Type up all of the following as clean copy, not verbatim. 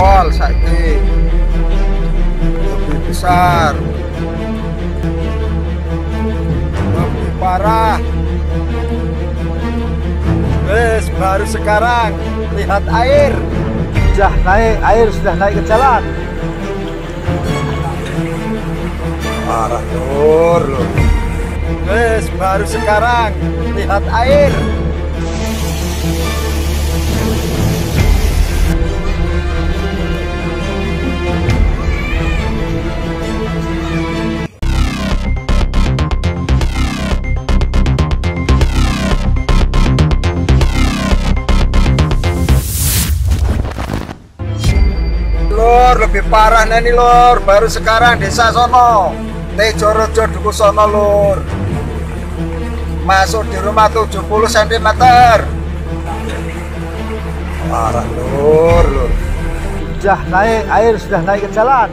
Pol saiki lebih besar, lebih parah. Wes baru sekarang lihat air. Sudah naik, air sudah naik ke jalan. Parah lur. Wes baru sekarang lihat air. Lur, lebih parah nih lur, baru sekarang desa sono Tejorejo Duku sono lur, masuk di rumah 70 cm. Parah lur. Sudah naik, air sudah naik ke jalan.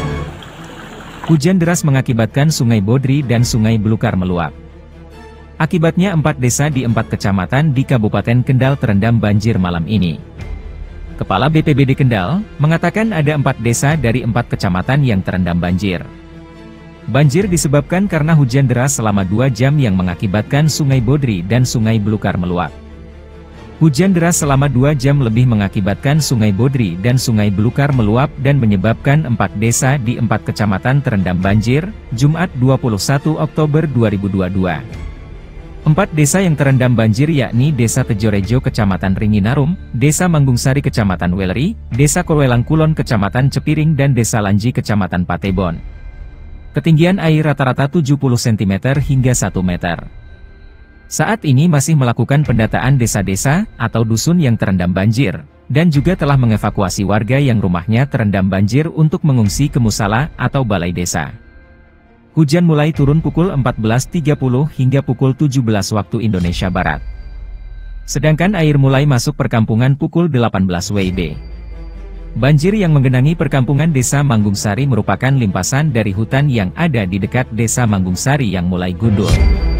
Hujan deras mengakibatkan Sungai Bodri dan Sungai Belukar meluap. Akibatnya 4 desa di 4 kecamatan di Kabupaten Kendal terendam banjir malam ini. Kepala BPBD Kendal mengatakan ada 4 desa dari 4 kecamatan yang terendam banjir. Banjir disebabkan karena hujan deras selama 2 jam yang mengakibatkan Sungai Bodri dan Sungai Belukar meluap. Hujan deras selama 2 jam lebih mengakibatkan Sungai Bodri dan Sungai Belukar meluap dan menyebabkan 4 desa di 4 kecamatan terendam banjir, Jumat 21 Oktober 2022. 4 desa yang terendam banjir yakni Desa Tejorejo Kecamatan Ringinarum, Desa Manggungsari Kecamatan Weleri, Desa Kolwelang Kulon Kecamatan Cepiring dan Desa Lanji Kecamatan Patebon. Ketinggian air rata-rata 70 cm hingga 1 meter. Saat ini masih melakukan pendataan desa-desa atau dusun yang terendam banjir, dan juga telah mengevakuasi warga yang rumahnya terendam banjir untuk mengungsi ke musala atau balai desa. Hujan mulai turun pukul 14.30 hingga pukul 17 waktu Indonesia Barat. Sedangkan air mulai masuk perkampungan pukul 18 WIB. Banjir yang menggenangi perkampungan Desa Manggungsari merupakan limpasan dari hutan yang ada di dekat Desa Manggungsari yang mulai gundul.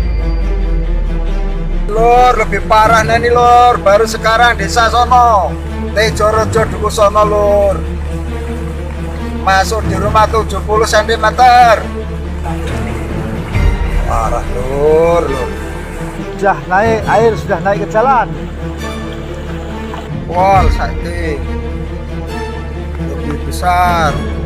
Lur, lebih parah nih lur, baru sekarang desa sono Tejorejo Duku sono lur, masuk di rumah 70 cm. Parah lur. Sudah naik, air sudah naik ke jalan. Pol saiki lebih besar,